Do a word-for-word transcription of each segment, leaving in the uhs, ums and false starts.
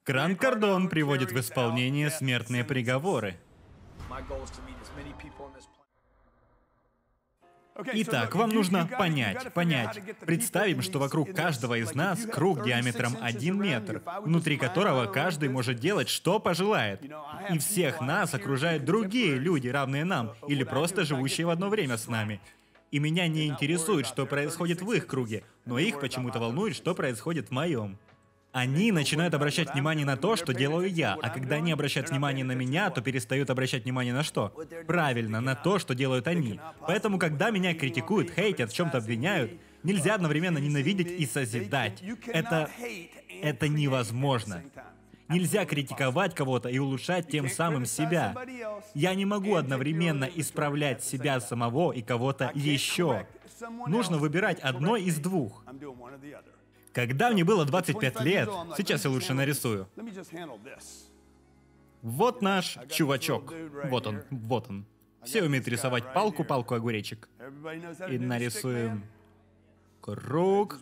Грант Кардон приводит в исполнение смертные приговоры. Итак, вам нужно понять, понять. Представим, что вокруг каждого из нас круг диаметром один метр, внутри которого каждый может делать, что пожелает. И всех нас окружают другие люди, равные нам, или просто живущие в одно время с нами. И меня не интересует, что происходит в их круге, но их почему-то волнует, что происходит в моем. Они начинают обращать внимание на то, что делаю я, а когда они обращают внимание на меня, то перестают обращать внимание на что? Правильно, на то, что делают они. Поэтому, когда меня критикуют, хейтят, в чем-то обвиняют, нельзя одновременно ненавидеть и созидать. Это... это невозможно. Нельзя критиковать кого-то и улучшать тем самым себя. Я не могу одновременно исправлять себя самого и кого-то еще. Нужно выбирать одно из двух. Когда мне было двадцать пять лет, сейчас я лучше нарисую. Вот наш чувачок. Вот он, вот он. Все умеют рисовать палку, палку, огуречек. И нарисуем круг.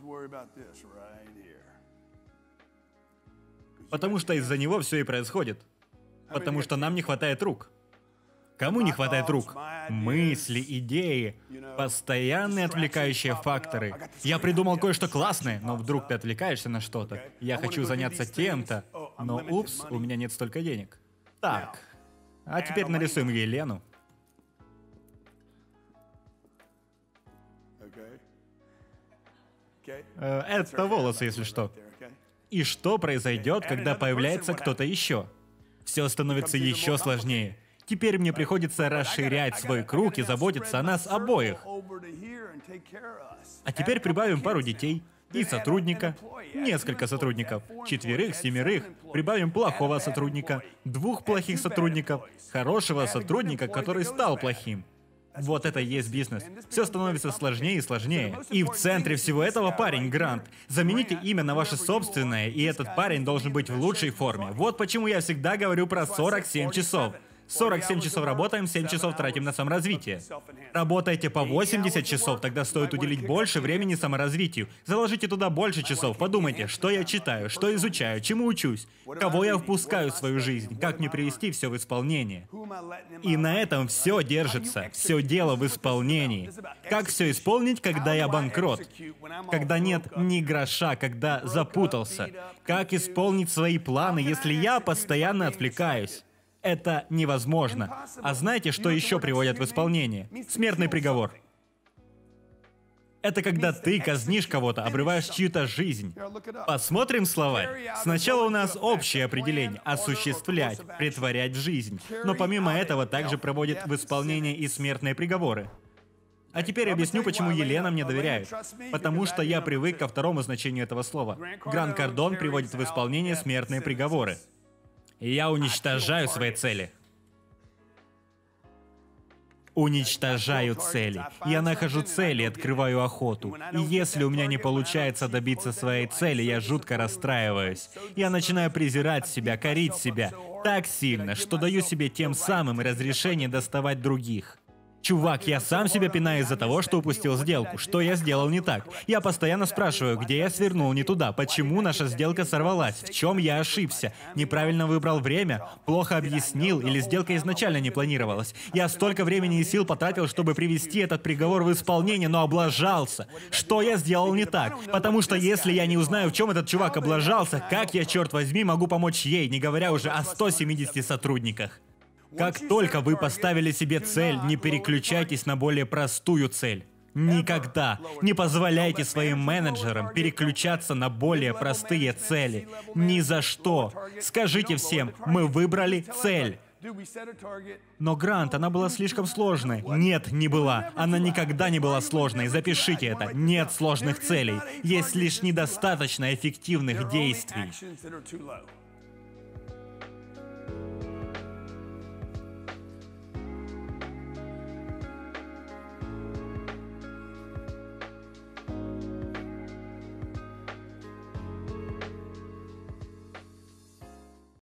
Потому что из-за него все и происходит. Потому что нам не хватает рук. Кому не хватает рук? Мысли, идеи, постоянные отвлекающие факторы. Я придумал кое-что классное, но вдруг ты отвлекаешься на что-то. Я хочу заняться тем-то, но упс, у меня нет столько денег. Так, а теперь нарисуем Елену. Э, Это волосы, если что. И что произойдет, когда появляется кто-то еще? Все становится еще сложнее. Теперь мне приходится расширять свой круг и заботиться о нас обоих. А теперь прибавим пару детей и сотрудника, несколько сотрудников, четверых, семерых, прибавим плохого сотрудника, двух плохих сотрудников, хорошего сотрудника, который стал плохим. Вот это и есть бизнес. Все становится сложнее и сложнее. И в центре всего этого парень Грант. Замените имя на ваше собственное, и этот парень должен быть в лучшей форме. Вот почему я всегда говорю про сорок семь часов. сорок семь часов работаем, семь часов тратим на саморазвитие. Работаете по восемьдесят часов, тогда стоит уделить больше времени саморазвитию. Заложите туда больше часов, подумайте, что я читаю, что изучаю, чему учусь, кого я впускаю в свою жизнь, как мне привести все в исполнение. И на этом все держится, все дело в исполнении. Как все исполнить, когда я банкрот? Когда нет ни гроша, когда запутался? Как исполнить свои планы, если я постоянно отвлекаюсь? Это невозможно. А знаете, что еще приводят в исполнение? Смертный приговор. Это когда ты казнишь кого-то, обрываешь чью-то жизнь. Посмотрим словарь. Сначала у нас общее определение — осуществлять, претворять в жизнь. Но помимо этого также проводят в исполнение и смертные приговоры. А теперь объясню, почему Елена мне доверяет. Потому что я привык ко второму значению этого слова. Грант Кардон приводит в исполнение смертные приговоры. И я уничтожаю свои цели. Уничтожаю цели. Я нахожу цели и открываю охоту. И если у меня не получается добиться своей цели, я жутко расстраиваюсь. Я начинаю презирать себя, корить себя так сильно, что даю себе тем самым разрешение доставать других. Чувак, я сам себя пинаю из-за того, что упустил сделку. Что я сделал не так? Я постоянно спрашиваю, где я свернул не туда, почему наша сделка сорвалась, в чем я ошибся, неправильно выбрал время, плохо объяснил или сделка изначально не планировалась. Я столько времени и сил потратил, чтобы привести этот приговор в исполнение, но облажался. Что я сделал не так? Потому что если я не узнаю, в чем этот чувак облажался, как я, черт возьми, могу помочь ей, не говоря уже о ста семидесяти сотрудниках? Как только вы поставили себе цель, не переключайтесь на более простую цель. Никогда не позволяйте своим менеджерам переключаться на более простые цели. Ни за что. Скажите всем, мы выбрали цель. Но Грант, она была слишком сложной. Нет, не была. Она никогда не была сложной. Запишите это. Нет сложных целей. Есть лишь недостаточно эффективных действий.